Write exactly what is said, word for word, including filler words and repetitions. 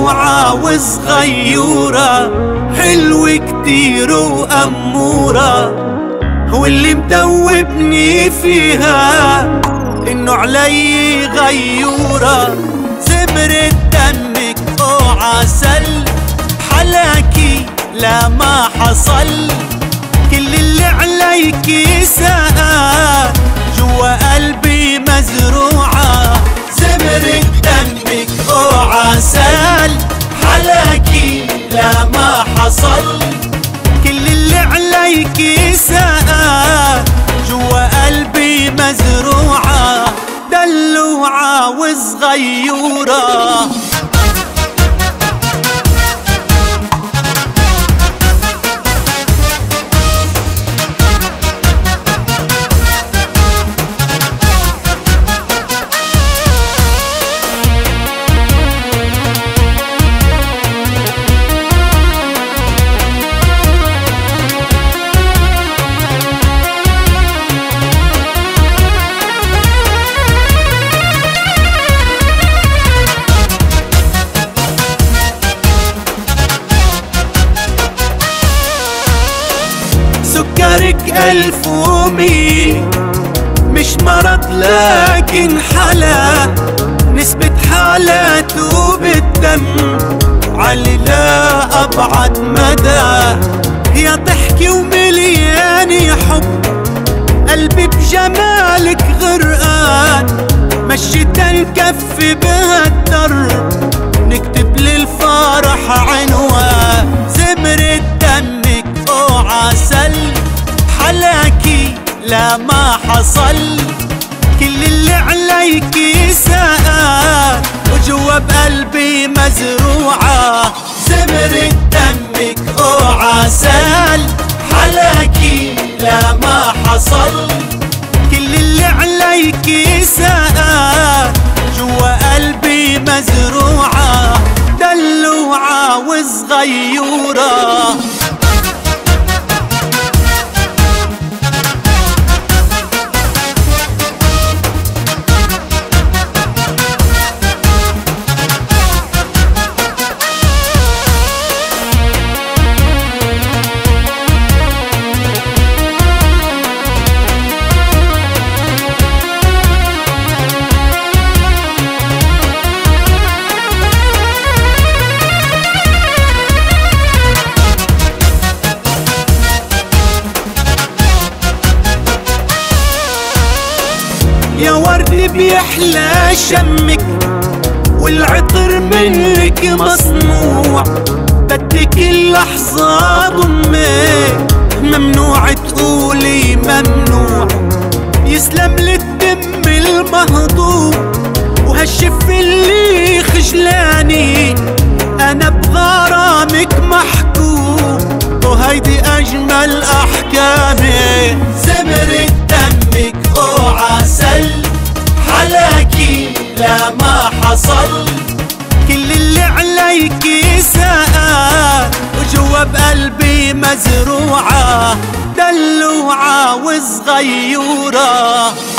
دلوعة وصغيورة، حلوة كتير وأمورة، واللي مدوبني فيها إنه علي غيورة. زمرة دمك وعسل، حلاكي لا ما حصل، كل اللي عليكي ساء جوا قلبي مزروعة. زمرة دمك وعسل، حلاكي لا ما حصل، كل اللي عليكي ساء جوا قلبي مزروعة، دلوعة وصغيورة. سكرك ألف ومية، مش مرض لكن حلا، نسبة حالاته بالدم علي لا أبعد مدى. يا ضحكي وملياني حب، قلبي بجمالك غرقان، مشيت الكف بهالدرب نكتب للفرح عنوان. زمرة دمك وعسل، حلاكي لا ما حصل، كل اللي عليكي ساء وجوا بقلبي مزروعة. زمرة دمك وعسل، حلاكي لا ما حصل، كل اللي عليكي ساء جوا قلبي مزروعة، دلوعة وصغيورة. يا ورد بيحلى شمك، والعطر منك مصنوع، بدك اللحظة ضمك، ممنوع تقولي ممنوع. يسلم للدم المهضوم وهالشف اللي خجلاني، أنا بغرامك محكوم وهيدي أجمل أحكامي. زمرة دمك وعسل، حلاكي لا ما حصل، كل اللي عليكي ساء وجوا بقلبي مزروعة، دلوعة وصغيورة.